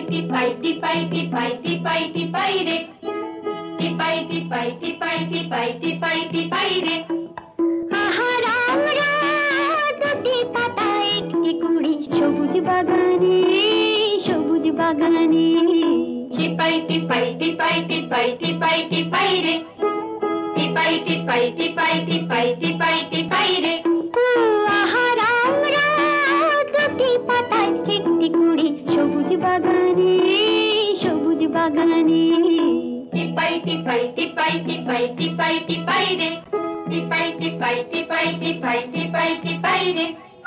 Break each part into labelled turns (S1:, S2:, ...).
S1: টিপাই টিপাই টিপাই টিপাই টিপাই রে টিপাই টিপাই টিপাই টিপাই টিপাই টিপাই রে
S2: আমরা দুটি পাতা একটি কুড়ি সবুজ বাগানে সবুজ বাগানে
S1: টিপাই টিপাই টিপাই টিপাই টিপাই টিপাই রে টিপাই টিপাই টিপাই টিপাই টিপাই টিপাই রে
S2: আমরা দুটি পাতা একটি কুড়ি সবুজ বাগানে সবুজ বাগানে
S1: টিপাই টিপাই টিপাই টিপাই টিপাই টিপাই রে টিপাই টিপাই টিপাই টিপাই টিপাই টিপাই রে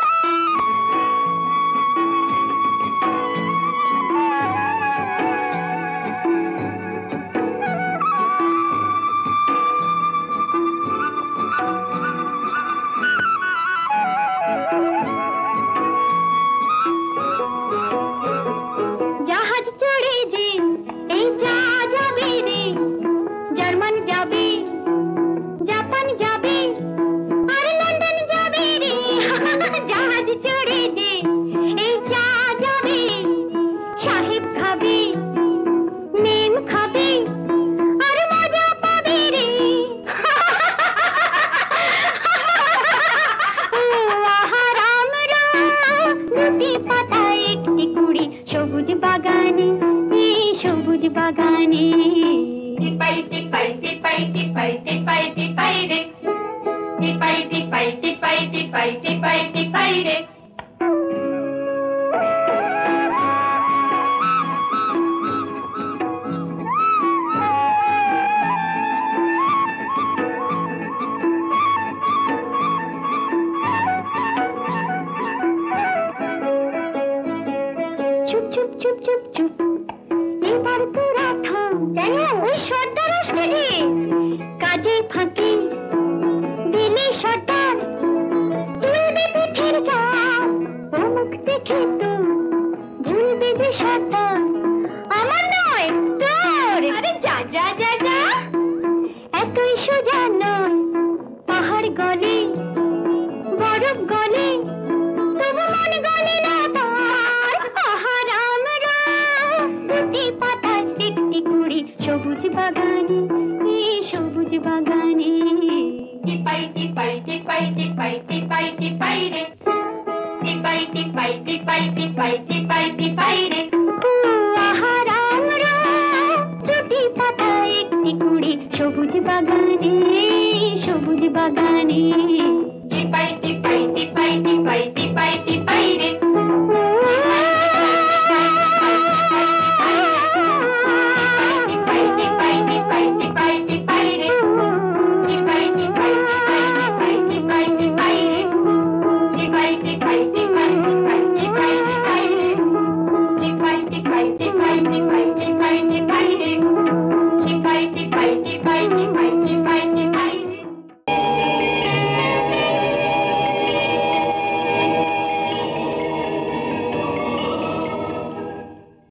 S2: জাহাজ চড়ে যে এই যা যাবে রে জার্মান যাবে জাপান যাবে আর লন্ডন যাবে রে জাহাজ চড়ে যে এই যা যাবে সাহেব খাবে মেম খাবে আর মজা পাবে রে আমরা দুটি পাতা একটি কুড়ি সবুজ বাগানে সবুজ বাগানে
S1: টিপাই টিপাই টিপাই টিপাই টিপাই টিপাই রে টিপাই টিপাই টিপাই টিপাই টিপাই টিপাই রে
S2: চুপ চুপ চুপ চুপ চুপ এবার তোরা থাম কেন ওই সর্দার আসছে রে কাজে ফাঁকি দিলে সর্দার তুলবে পিঠের চাপ অমুক দেখে তো ভুলবে যে সর্দার আমার নয় তোর আরে যা যা যা যা এতই সোজা নয় পাহাড় গলে বরফ গলে তবু মন গলে না তার আমরা দুটি পাতা একটি কুড়ি সবুজ বাগানে সবুজ বাগানে
S1: টিপাই টিপাই টিপাই টিপাই টিপাই টিপাই রে টিপাই টিপাই টিপাই টিপাই টিপাই টিপাই রে